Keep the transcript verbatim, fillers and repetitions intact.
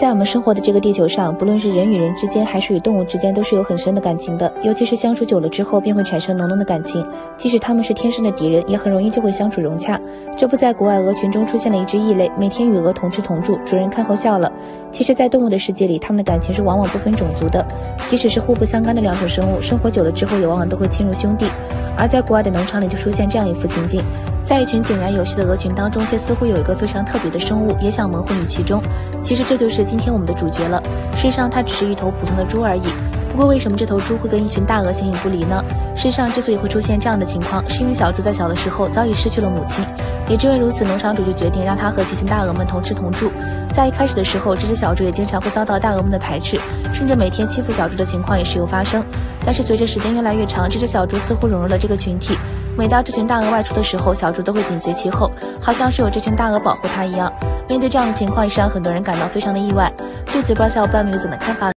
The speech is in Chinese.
在我们生活的这个地球上，不论是人与人之间，还是与动物之间，都是有很深的感情的。尤其是相处久了之后，便会产生浓浓的感情。即使他们是天生的敌人，也很容易就会相处融洽。这不，在国外鹅群中出现了一只异类，每天与鹅同吃同住，主人看后笑了。其实，在动物的世界里，它们的感情是往往不分种族的，即使是互不相干的两种生物，生活久了之后，也往往都会亲如兄弟。而在国外的农场里，就出现这样一幅情景。在一群井然有序的鹅群当中，却似乎有一个非常特别的生物，也想蒙混于其中。其实这就是今天我们的主角了。事实上，它只是一头普通的猪而已。不过，为什么这头猪会跟一群大鹅形影不离呢？事实上，之所以会出现这样的情况，是因为小猪在小的时候早已失去了母亲。也正因为如此，农场主就决定让它和这群大鹅们同吃同住。在一开始的时候，这只小猪也经常会遭到大鹅们的排斥，甚至每天欺负小猪的情况也时有发生。但是随着时间越来越长，这只小猪似乎融入了这个群体。每当这群大鹅外出的时候，小猪都会紧随其后，好像是有这群大鹅保护它一样。面对这样的情况，也是让很多人感到非常的意外。对此，不知道小伙伴们有怎的看法？